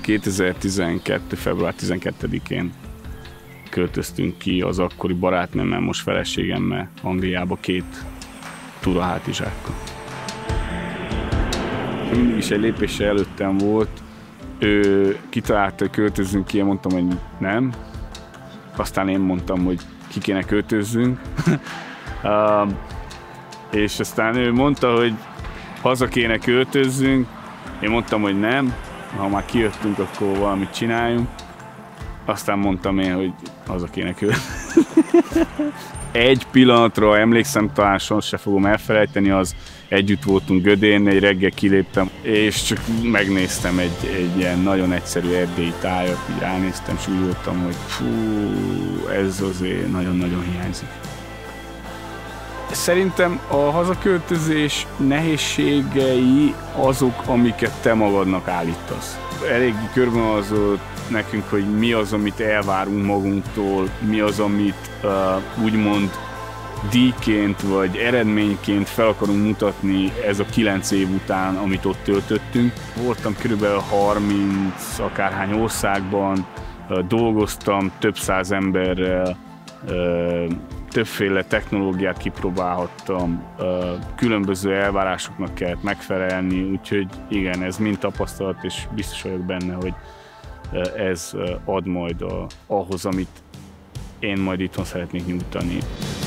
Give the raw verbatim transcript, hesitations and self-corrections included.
kétezer-tizenkettő. február tizenkettedikén költöztünk ki az akkori barátnőmmel, most feleségemmel Angliába két túrahátizsákkal. Mindig is egy lépéssel előttem volt. Ő kitalálta, hogy költözzünk ki, én mondtam, hogy nem. Aztán én mondtam, hogy ki kéne költözzünk. uh, és aztán ő mondta, hogy haza kéne költözzünk. Én mondtam, hogy nem. Ha már kijöttünk, akkor valamit csináljunk. Aztán mondtam én, hogy haza kéne költözni. Egy pillanatra emlékszem, talán sose fogom elfelejteni, az együtt voltunk Gödén, egy reggel kiléptem, és csak megnéztem egy, egy ilyen nagyon egyszerű erdélyi tájat, így ránéztem, és úgy voltam, hogy fú, ez azért nagyon-nagyon hiányzik. Szerintem a hazaköltözés nehézségei azok, amiket te magadnak állítasz. Eléggé körvonalazott nekünk, hogy mi az, amit elvárunk magunktól, mi az, amit uh, úgymond díjként vagy eredményként fel akarunk mutatni ez a kilenc év után, amit ott töltöttünk. Voltam körülbelül harminc akárhány országban, uh, dolgoztam több száz emberrel, uh, többféle technológiát kipróbálhattam, különböző elvárásoknak kellett megfelelni, úgyhogy igen, ez mind tapasztalat, és biztos vagyok benne, hogy ez ad majd a, ahhoz, amit én majd itthon szeretnék nyújtani.